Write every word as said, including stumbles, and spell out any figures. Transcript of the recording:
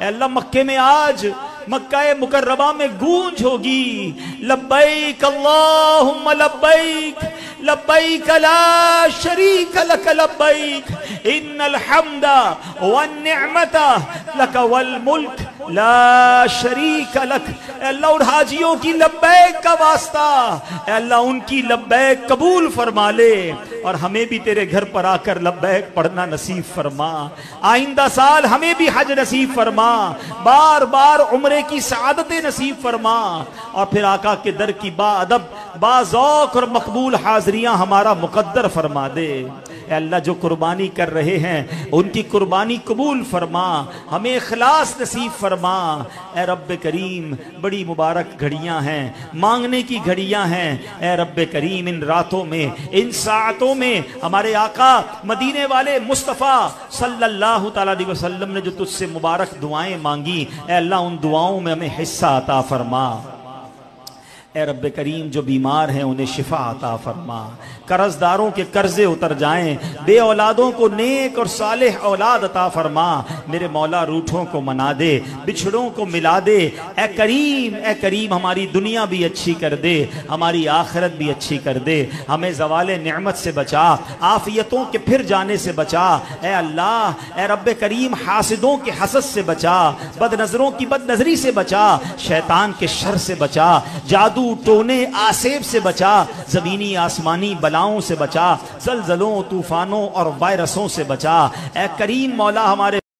اے اللہ مکے میں آج مکہ مکرمہ میں گونج ہوگی، لبیک اللہم لبیک لبیک لا شریک لک لبیک ان الحمد والنعمت لک والملک لا شریک لک۔ اے اللہ ان حاجیوں کی لبیک کا واسطہ، اے اللہ ان کی لبیک قبول فرما لے، اور ہمیں بھی تیرے گھر پر آ کر لبیک پڑھنا نصیب فرما۔ آئندہ سال ہمیں بھی حج نصیب فرما، بار بار عمرے کی سعادت نصیب فرما، اور پھر آقا کے در کی با ادب با ذوق اور مقبول حاضریاں ہمارا مقدر فرما دے۔ اے اللہ جو قربانی کر رہے ہیں ان کی قربانی قبول فرما، ہمیں اخلاص نصیب فرما۔ اے رب کریم بڑی مبارک گھڑیاں ہیں، مانگنے کی گھڑیاں ہیں، اے رب کریم ان راتوں میں ان ساعتوں میں ہمارے آقا مدینے والے مصطفیٰ صلی اللہ تعالیٰ علیہ وسلم نے جو تجھ سے مبارک دعائیں مانگی، اے اللہ ان دعاؤں میں ہمیں حصہ عطا فرما۔ اے رب کریم جو بیمار ہیں انہیں شفا عطا فرما، قرض داروں کے قرضے اتر جائیں، بے اولادوں کو نیک اور صالح اولاد عطا فرما۔ میرے مولا روٹھوں کو منا دے، بچھڑوں کو ملا دے، اے کریم اے کریم ہماری دنیا بھی اچھی کر دے، ہماری آخرت بھی اچھی کر دے، ہمیں زوال نعمت سے بچا، عافیتوں کے پھر جانے سے بچا۔ اے اللہ اے رب کریم حاسدوں کے حسد سے بچا، بد نظروں کی بد نظری سے بچا، شیطان کے شر سے بچا، جادو ٹونے آسیب سے بچا، زمینی آسمانی بلاؤں سے بچا، زلزلوں طوفانوں اور وائرسوں سے بچا۔ اے کریم مولا ہمارے